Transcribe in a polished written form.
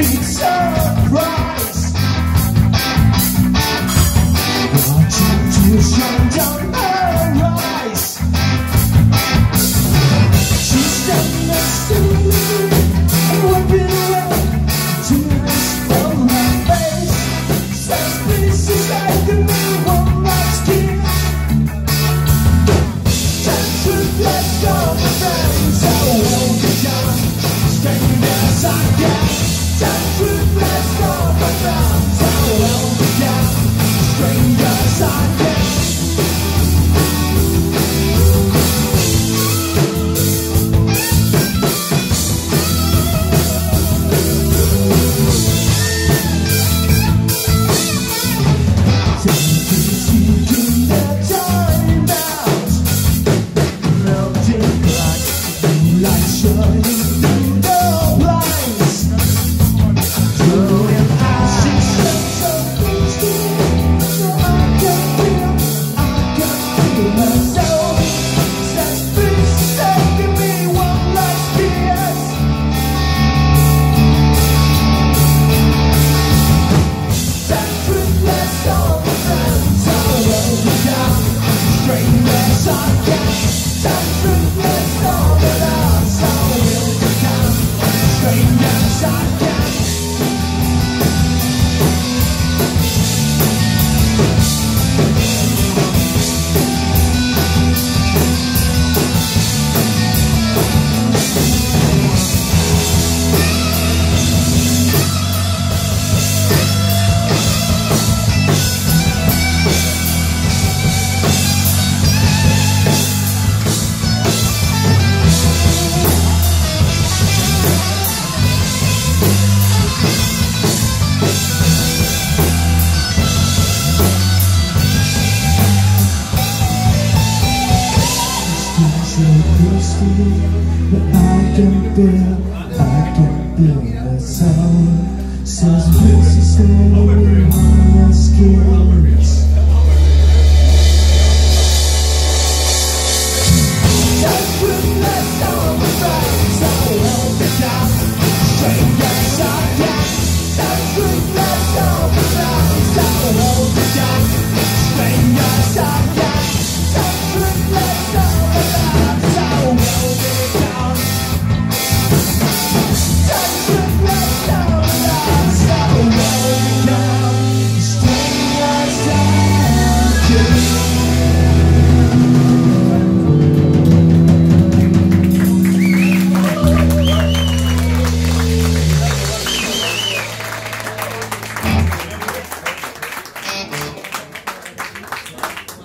big surprise. Watching tears run down her eyes. She's standing next to me and wiping away tears from her face. Says, please, sister, give me one last kiss. Let's go, my friends, I won't be gone. Strangers I can. Let's go, my friends, I won't be gone. Strangers I can. Taking their time out, melting like light shining through the blinds, throwing out. She says something to me, so I can feel myself. Says, please, give me one last kiss. Says, let's go, my friends, I will be down. Strangers I can. Let's go, but us, I will become strangers I can. So close to me that I can feel the sound. Says this is only on my skills. Just with less on my friends, I will become strangers I can. Just with less on my friends, I will become